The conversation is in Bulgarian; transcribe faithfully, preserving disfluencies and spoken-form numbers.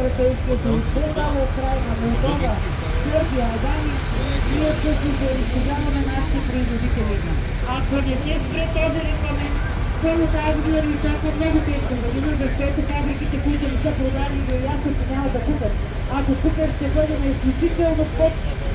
Европейския съюз, Молдова, Украина, Молдова, Георгия, Албания, ние всъщност унищожаваме нашите производители. Ако не се спре този регламент, първо тази година ни чака много тежка година, защото фабриките, които не са продали, до ясно, че няма да купят. Ако купят, ще бъде на изключително под